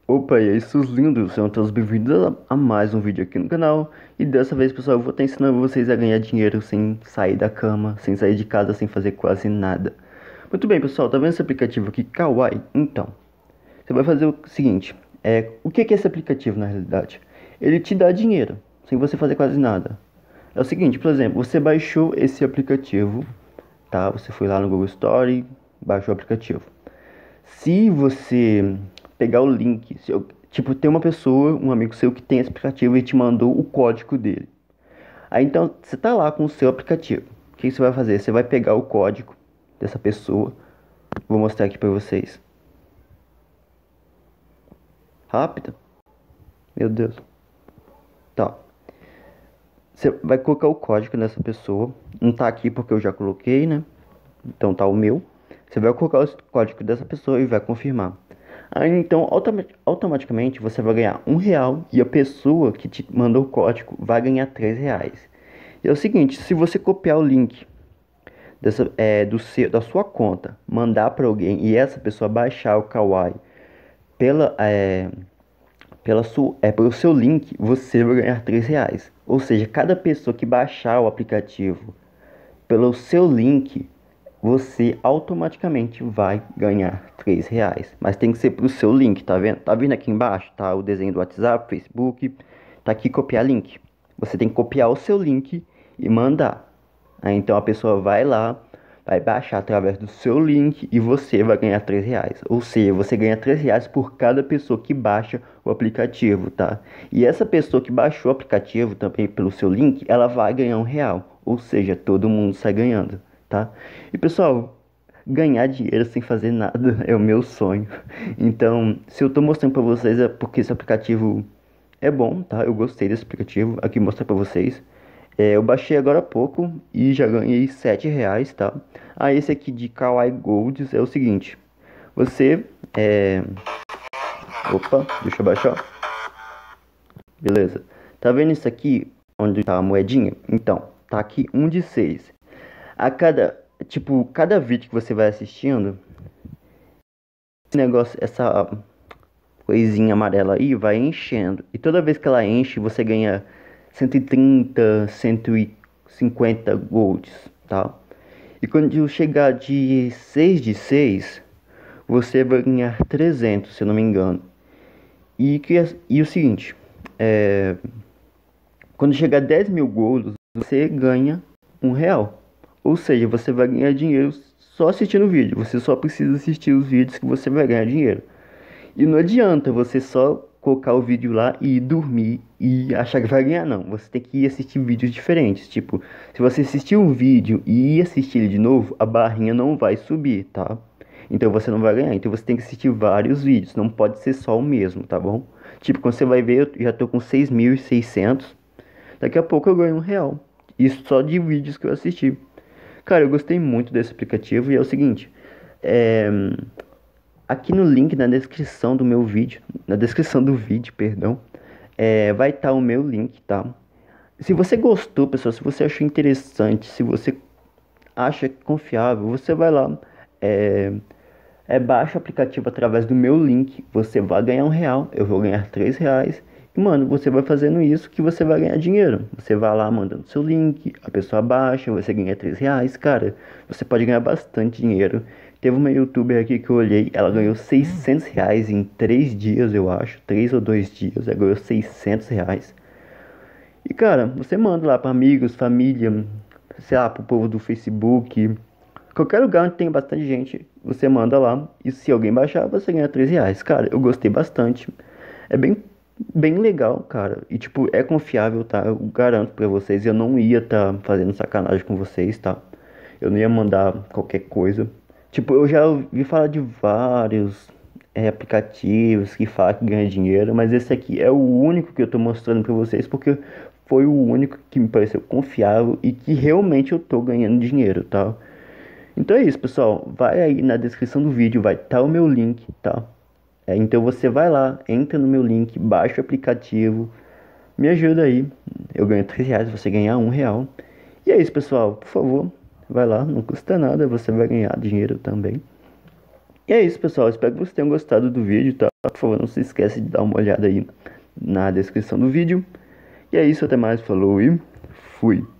Opa, e aí, seus lindos, sejam todos bem-vindos a mais um vídeo aqui no canal. E dessa vez, pessoal, eu vou estar ensinando vocês a ganhar dinheiro sem sair da cama, sem sair de casa, sem fazer quase nada. Muito bem, pessoal, tá vendo esse aplicativo aqui, Kawaii? Então, você vai fazer o seguinte, o que é esse aplicativo na realidade? Ele te dá dinheiro, sem você fazer quase nada. É o seguinte, por exemplo, você baixou esse aplicativo, tá? Você foi lá no Google Store, baixou o aplicativo. Se você pegar o link, tipo, tem uma pessoa, um amigo seu que tem esse aplicativo e te mandou o código dele. Aí então, você tá lá com o seu aplicativo. O que você vai fazer? Você vai pegar o código dessa pessoa. Vou mostrar aqui pra vocês. Rápido. Meu Deus. Tá. Você vai colocar o código nessa pessoa. Não tá aqui porque eu já coloquei, né? Então tá o meu. Você vai colocar o código dessa pessoa e vai confirmar. Aí então automaticamente você vai ganhar R$ 1 e a pessoa que te mandou o código vai ganhar R$ 3. E é o seguinte, se você copiar o link da sua conta, mandar para alguém e essa pessoa baixar o Kawaii pela, é, pelo seu link, você vai ganhar R$ 3. Ou seja, cada pessoa que baixar o aplicativo pelo seu link, você automaticamente vai ganhar R$ 3. Mas tem que ser pro seu link, tá vendo? Tá vendo aqui embaixo? Tá o desenho do WhatsApp, Facebook. Tá aqui copiar link. Você tem que copiar o seu link e mandar. Aí então a pessoa vai lá, vai baixar através do seu link e você vai ganhar R$ 3. Ou seja, você ganha R$ 3 por cada pessoa que baixa o aplicativo, tá? E essa pessoa que baixou o aplicativo também pelo seu link, ela vai ganhar R$ 1. Ou seja, todo mundo sai ganhando, tá? E pessoal, ganhar dinheiro sem fazer nada é o meu sonho. Então, se eu tô mostrando pra vocês é porque esse aplicativo é bom, tá? Eu gostei desse aplicativo. Aqui mostrar pra vocês. Eu baixei agora há pouco e já ganhei R$ 7, tá? Ah, esse aqui de Kawaii Golds é o seguinte. Você, Opa, deixa eu baixar. Beleza. Tá vendo isso aqui, onde tá a moedinha? Então, tá aqui 1 de 6. A cada vídeo que você vai assistindo, esse negócio, essa coisinha amarela aí vai enchendo. E toda vez que ela enche, você ganha 130, 150 golds, tá? E quando chegar de 6 de 6, você vai ganhar 300, se eu não me engano. E o seguinte, quando chegar a 10 mil golds, você ganha R$ 1. Ou seja, você vai ganhar dinheiro só assistindo o vídeo. Você só precisa assistir os vídeos que você vai ganhar dinheiro. E não adianta você só colocar o vídeo lá e ir dormir e achar que vai ganhar, não. Você tem que ir assistir vídeos diferentes. Tipo, se você assistir um vídeo e ir assistir ele de novo, a barrinha não vai subir, tá? Então você não vai ganhar. Então você tem que assistir vários vídeos. Não pode ser só o mesmo, tá bom? Tipo, quando você vai ver, eu já tô com 6.600. Daqui a pouco eu ganho R$ 1. Isso só de vídeos que eu assisti. Cara, eu gostei muito desse aplicativo e é o seguinte. É... Aqui no link na descrição do meu vídeo, na descrição do vídeo, perdão, vai estar o meu link, tá? Se você gostou, pessoal, se você achou interessante, se você acha confiável, você vai lá, baixa o aplicativo através do meu link, você vai ganhar R$ 1, eu vou ganhar R$ 3. E, mano, você vai fazendo isso que você vai ganhar dinheiro. Você vai lá mandando seu link, a pessoa baixa, você ganha R$ 3. Cara, você pode ganhar bastante dinheiro. Teve uma youtuber aqui que eu olhei, ela ganhou R$ 600 em 3 dias, eu acho. 3 ou 2 dias, ela ganhou R$ 600. E, cara, você manda lá para amigos, família, sei lá, pro povo do Facebook. Qualquer lugar onde tem bastante gente, você manda lá. E se alguém baixar, você ganha R$ 3. Cara, eu gostei bastante. É bem legal, cara. E tipo, é confiável, tá? Eu garanto pra vocês. Eu não ia tá fazendo sacanagem com vocês, tá? Eu não ia mandar qualquer coisa. Tipo, eu já ouvi falar de vários aplicativos que falam que ganha dinheiro. Mas esse aqui é o único que eu tô mostrando pra vocês. Porque foi o único que me pareceu confiável e que realmente eu tô ganhando dinheiro, tá? Então é isso, pessoal. Vai aí na descrição do vídeo, vai estar o meu link, tá? Então você vai lá, entra no meu link, baixa o aplicativo, me ajuda aí. Eu ganho R$ 3, você ganhar R$ 1. E é isso, pessoal. Por favor, vai lá, não custa nada, você vai ganhar dinheiro também. E é isso, pessoal. Espero que vocês tenham gostado do vídeo, tá? Por favor, não se esqueça de dar uma olhada aí na descrição do vídeo. E é isso, até mais, falou e fui.